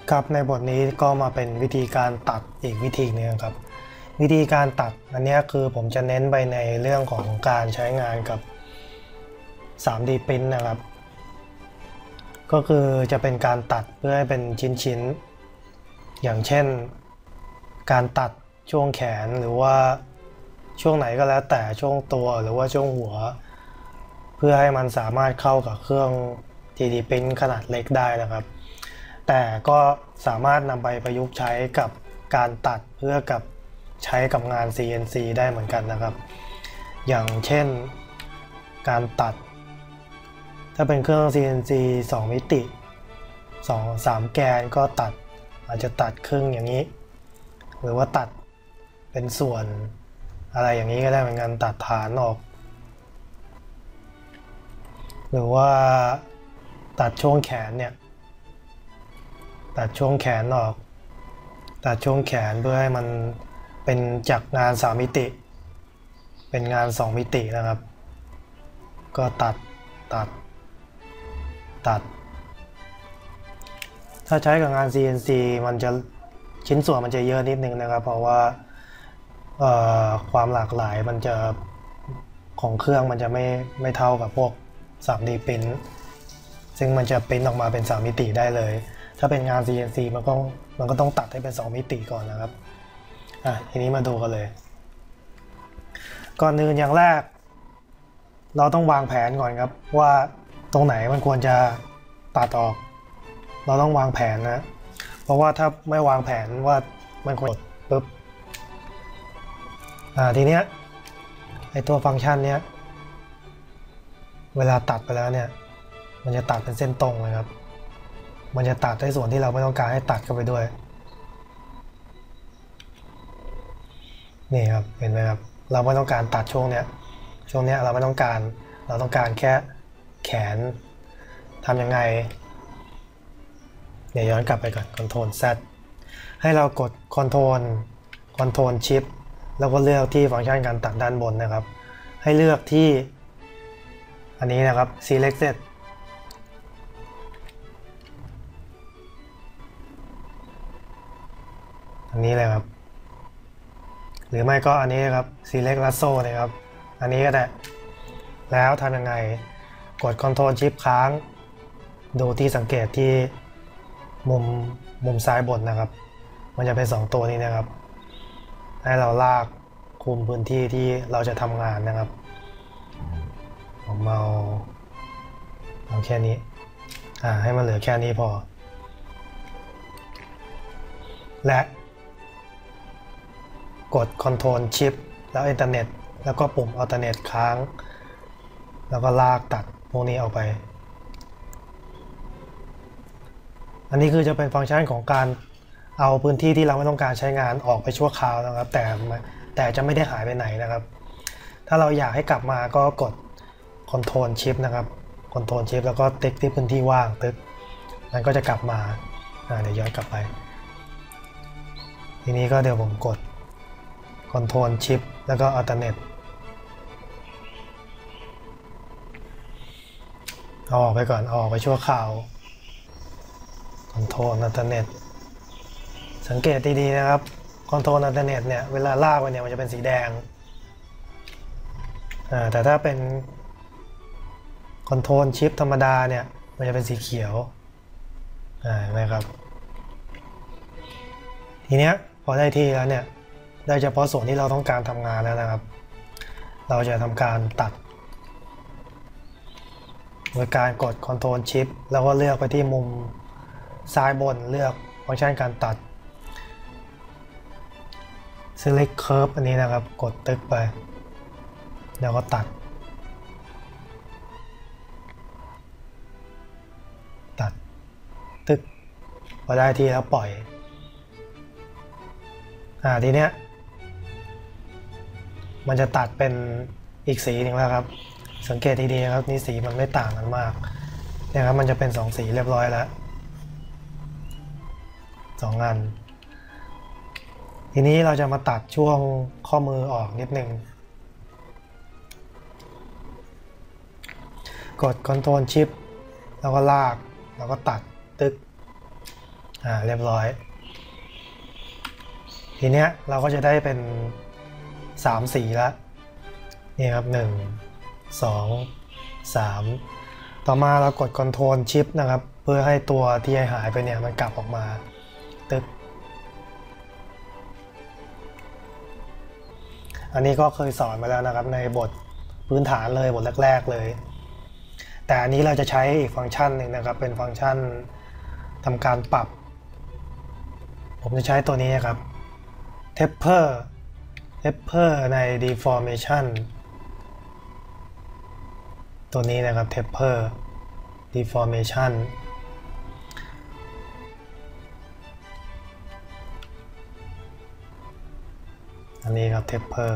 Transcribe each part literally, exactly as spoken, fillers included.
ครับในบทนี้ก็มาเป็นวิธีการตัดอีกวิธีหนึ่งครับวิธีการตัดอันนี้คือผมจะเน้นไปในเรื่องของการใช้งานกับ ทรี ดี Print นะครับก็คือจะเป็นการตัดเพื่อให้เป็นชิ้นๆอย่างเช่นการตัดช่วงแขนหรือว่าช่วงไหนก็แล้วแต่ช่วงตัวหรือว่าช่วงหัวเพื่อให้มันสามารถเข้ากับเครื่อง ทรี ดี Print ขนาดเล็กได้นะครับแต่ก็สามารถนำไปประยุกต์ใช้กับการตัดเพื่อกับใช้กับงาน ซี เอ็น ซี ได้เหมือนกันนะครับอย่างเช่นการตัดถ้าเป็นเครื่อง ซี เอ็น ซี สองมิติสอง สามแกนก็ตัดอาจจะตัดครึ่งอย่างนี้หรือว่าตัดเป็นส่วนอะไรอย่างนี้ก็ได้เหมือนกันตัดฐานออกหรือว่าตัดช่วงแขนเนี่ยตัดช่วงแขนออกตัดช่วงแขนเพื่อให้มันเป็นจากงานสามมิติเป็นงานสองมิตินะครับก็ตัดตัดตัดถ้าใช้กับงาน ซี เอ็น ซี มันจะชิ้นส่วนมันจะเยอะนิดนึงนะครับเพราะว่าความหลากหลายมันจะของเครื่องมันจะไม่ไม่เท่ากับพวก ทรี ดี Print ซึ่งมันจะเป็นออกมาเป็นสามมิติได้เลยถ้าเป็นงาน ซี เอ็น ซี มันก็มันก็ต้องตัดให้เป็นสองมิติก่อนนะครับอ่ะทีนี้มาดูกันเลยก่อนอื่นอย่างแรกเราต้องวางแผนก่อนครับว่าตรงไหนมันควรจะตัดออกเราต้องวางแผนนะเพราะว่าถ้าไม่วางแผนว่ามันควรปุ๊บอ่าทีเนี้ยไอตัวฟังก์ชันเนี้ยเวลาตัดไปแล้วเนี่ยมันจะตัดเป็นเส้นตรงเลยครับมันจะตัดในส่วนที่เราไม่ต้องการให้ตัดเข้าไปด้วยนี่ครับเห็นไหมครับเราไม่ต้องการตัดช่วงเนี้ยช่วงเนี้ยเราไม่ต้องการเราต้องการแค่แขนทำยังไงเดี๋ยวย้อนกลับไปก่อน Ctrl Z ให้เรากด Ctrl Ctrl Shift แล้วก็เลือกที่ฟังก์ชันการตัดด้านบนนะครับให้เลือกที่อันนี้นะครับ Selected อันนี้เลยครับหรือไม่ก็อันนี้ครับ Select Lasso นะครับอันนี้ก็ได้แล้วทำยังไงกด Ctrl Shift ค้างดูที่สังเกตที่มุมมุมซ้ายบนนะครับมันจะเป็นสองตัวนี้นะครับให้เราลากคุมพื้นที่ที่เราจะทำงานนะครับผมเอาเอาแค่นี้อ่าให้มันเหลือแค่นี้พอและกด Ctrl Shift แล้ว Internet แล้วก็ปุ่ม Alternate ค้างแล้วก็ลากตัดพวกนี้ออกไปอันนี้คือจะเป็นฟังก์ชันของการเอาพื้นที่ที่เราไม่ต้องการใช้งานออกไปชั่วคราวนะครับแต่แต่จะไม่ได้หายไปไหนนะครับถ้าเราอยากให้กลับมาก็กด Ctrl Shift นะครับ Ctrl Shift แล้วก็ติ๊กที่พื้นที่ว่างตึ๊กมันก็จะกลับมาเดี๋ยวย้อนกลับไปทีนี้ก็เดี๋ยวผมกด Ctrl Shift แล้วก็ Alternate เอาออกไปก่อนเอาออกไปชั่วคราว Ctrl Alternate สังเกตดีๆนะครับ Ctrl Alternate เนี่ยเวลาลากไปเนี่ยมันจะเป็นสีแดงแต่ถ้าเป็น Ctrl Shift ธรรมดาเนี่ยมันจะเป็นสีเขียวเห็นไหมครับทีเนี้ยพอได้ที่แล้วเนี่ยได้เฉพาะส่วนที่เราต้องการทำงานแล้วนะครับเราจะทำการตัดโดยการกด Ctrl Shift แล้วก็เลือกไปที่มุมซ้ายบนเลือกฟังก์ชันการตัด Select Curve อันนี้นะครับกดตึกไปแล้วก็ตัดตัดตึกพอได้ที่แล้วปล่อยอ่าทีเนี้ยมันจะตัดเป็นอีกสีหนึ่งแล้วครับสังเกตดีๆครับนี่สีมันไม่ต่างกันมากเนี่ยครับมันจะเป็นสองสีเรียบร้อยแล้วสองอันทีนี้เราจะมาตัดช่วงข้อมือออกนิดนึงกด Ctrl Shift แล้วก็ลากแล้วก็ตัดตึกอ่าเรียบร้อยทีเนี้ยเราก็จะได้เป็นสามสีแล้วนี่ครับหนึ่ง สอง สามต่อมาเรากด Ctrl Shift นะครับเพื่อให้ตัวที่หายไปเนี่ยมันกลับออกมาตึ๊กอันนี้ก็เคยสอนมาแล้วนะครับในบทพื้นฐานเลยบทแรกๆเลยแต่อันนี้เราจะใช้อีกฟังก์ชันหนึ่งนะครับเป็นฟังก์ชันทำการปรับผมจะใช้ตัวนี้ครับ Taper Taper ใน Deformation ตัวนี้นะครับ Taper Deformation อันนี้ครับ Taper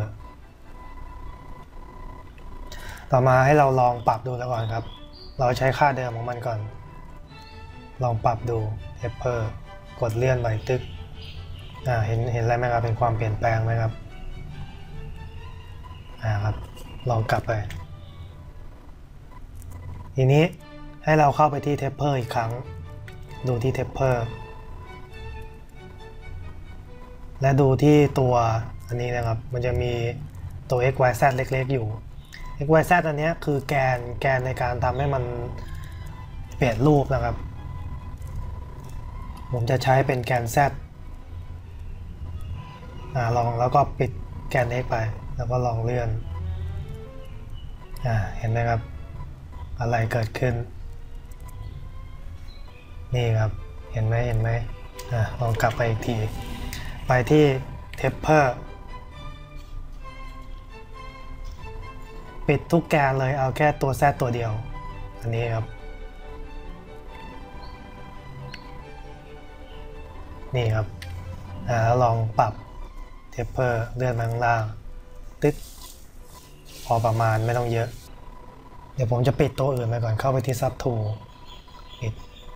ต่อมาให้เราลองปรับดูแล้วก่อนครับเราใช้ค่าเดิมของมันก่อนลองปรับดู Taper กดเลื่อนไปตึ๊กอ่าเห็นเห็นอะไรไหมครับเป็นความเปลี่ยนแปลงไหมครับอ่าครับลองกลับไปทีนี้ให้เราเข้าไปที่ Taper อีกครั้งดูที่ Taper และดูที่ตัวอันนี้นะครับมันจะมีตัว x y z เล็กๆอยู่ x y z อันนี้คือแกนแกนในการทำให้มันเปลี่ยนรูปนะครับผมจะใช้เป็นแกน z อ่าลองแล้วก็ปิดแกน x ไปแล้วก็ลองเลื่อนอ่าเห็นไหมครับอะไรเกิดขึ้นนี่ครับเห็นไหมเห็นไหมอ่าลองกลับไปอีกทีไปที่ Taper ปิดทุกแกนเลยเอาแค่ตัว z ตัวเดียวอันนี้ครับนี่ครับอ่าแล้วลองปรับ Taper เลื่อนมาข้างล่างตึ๊ดพอประมาณไม่ต้องเยอะเดี๋ยวผมจะปิดตัวอื่นไปก่อนเข้าไปที่ Subtool ปิด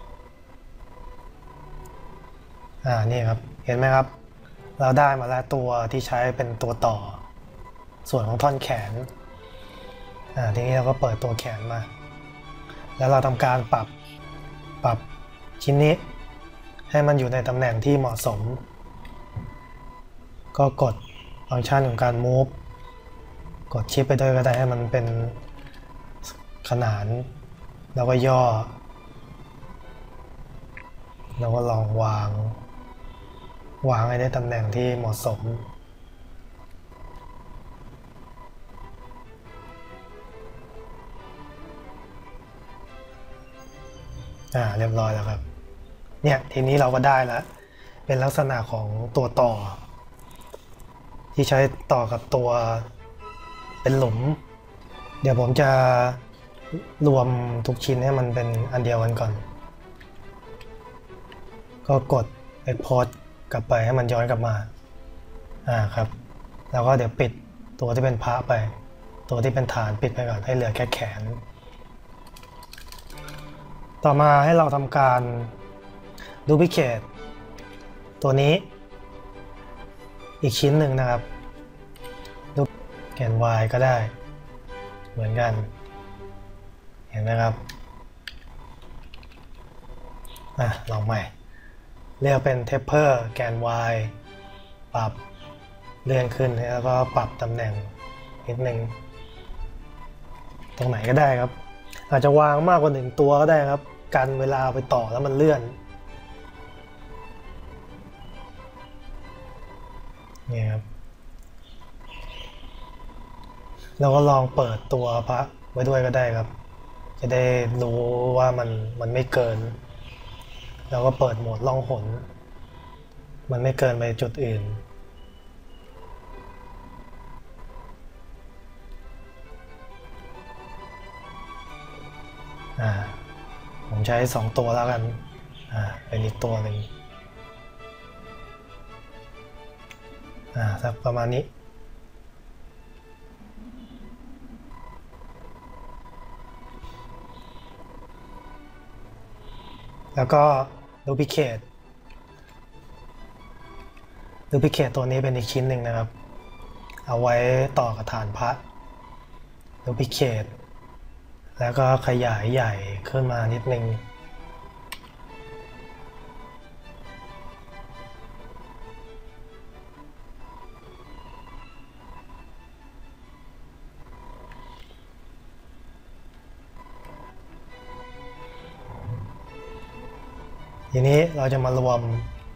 อ่านี่ครับเห็นไหมครับเราได้มาแล้วตัวที่ใช้เป็นตัวต่อส่วนของท่อนแขนอ่าทีนี้เราก็เปิดตัวแขนมาแล้วเราทำการปรับปรับชิ้นนี้ให้มันอยู่ในตำแหน่งที่เหมาะสมก็กดฟังก์ชันของการ move กดชิปไปด้วยก็ได้ให้มันเป็นขนานแล้วก็ย่อแล้วก็ลองวางวางให้ได้ตำแหน่งที่เหมาะสมอ่าเรียบร้อยแล้วครับเนี่ยทีนี้เราก็ได้แล้วเป็นลักษณะของตัวต่อที่ใช้ต่อกับตัวเป็นหลุมเดี๋ยวผมจะรวมทุกชิ้นให้มันเป็นอันเดียวกันก่อนก็กด Export กลับไปให้มันย้อนกลับมาอ่าครับแล้วก็เดี๋ยวปิดตัวที่เป็นพระไปตัวที่เป็นฐานปิดไปก่อนให้เหลือแค่แขนต่อมาให้เราทำการ Duplicate ตัวนี้อีกชิ้นหนึ่งนะครับดูแกน Y ก็ได้เหมือนกันเห็นไหมครับอ่ะลองใหม่เลือกเป็น Taper แกน Y ปรับเลื่อนขึ้นแล้วก็ปรับตำแหน่งนิดนึงตรงไหนก็ได้ครับอาจจะวางมากกว่าหนึ่งตัวก็ได้ครับกันเวลาไปต่อแล้วมันเลื่อนนี่ครับเราก็ลองเปิดตัวพระไว้ด้วยก็ได้ครับจะได้รู้ว่ามันมันไม่เกินเราก็เปิดโหมดล่องหนมันไม่เกินไปจุดอื่นอ่าผมใช้สองตัวแล้วกันอ่าเป็นอีกตัวหนึ่งอ่าสักประมาณนี้แล้วก็ Duplicate Duplicate ตัวนี้เป็นอีกชิ้นหนึ่งนะครับเอาไว้ต่อกับฐานพระ Duplicate แล้วก็ขยายใหญ่ขึ้นมานิดนึงทีนี้เราจะมารวม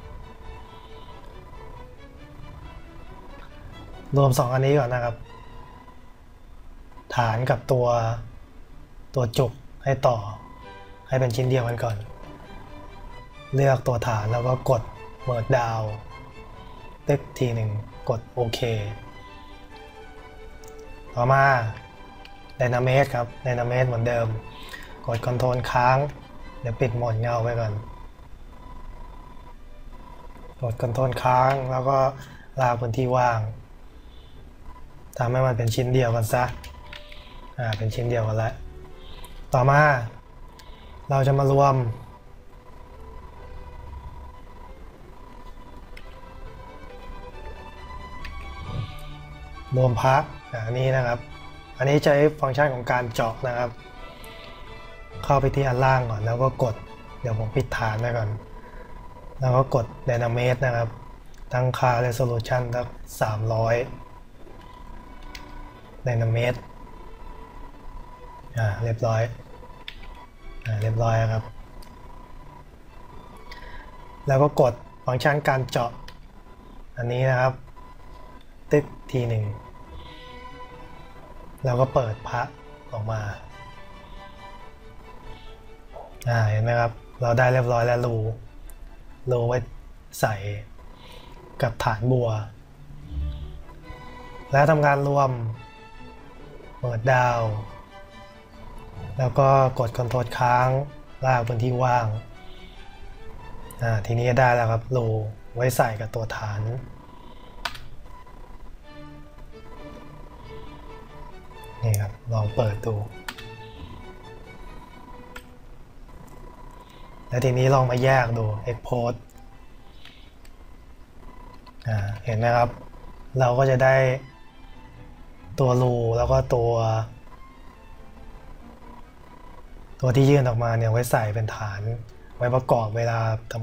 รวมสองอันนี้ก่อนนะครับฐานกับตัวตัวจุกให้ต่อให้เป็นชิ้นเดียวกันก่อนเลือกตัวฐานแล้วก็กดเมิร์จดาวตึ๊กทีหนึ่งกดโอเคต่อมา Dynamate ครับ Dynamate เหมือนเดิมกด Ctrl ค้างเดี๋ยวปิดโหมดเงาไปก่อนกด Ctrl ค้างแล้วก็ลากพื้นที่ว่างทำให้มันเป็นชิ้นเดียวกันซะอ่าเป็นชิ้นเดียวกันแล้วต่อมาเราจะมารวมรวมพระอันนี้นะครับอันนี้ใช้ฟังก์ชันของการเจาะนะครับเข้าไปที่อันล่างก่อนแล้วก็กดเดี๋ยวผมปิดฐานไว้ก่อนแล้วก็กด Dynamate นะครับตั้งค่า Resolution สักสามร้อย Dynamate อ่าเรียบร้อยอ่าเรียบร้อยครับแล้วก็กดฟังก์ชันการเจาะอันนี้นะครับตึ๊กทีหนึ่งแล้วก็เปิดพระออกมาอ่าเห็นไหมครับเราได้เรียบร้อยแล้วรูรูไว้ใส่กับฐานบัวแล้วทำการรวมเปิดดาวแล้วก็กดคอนโทรลค้างลากพื้นที่ว่างอ่าทีนี้ได้แล้วครับรูไว้ใส่กับตัวฐานนี่ครับลองเปิดดูแล้วทีนี้ลองมาแยกดู Export อ่าเห็นไหมครับเราก็จะได้ตัวรูแล้วก็ตัวตัวที่ยื่นออกมาเนี่ยไว้ใส่เป็นฐานไว้ประกอบเวลาทำ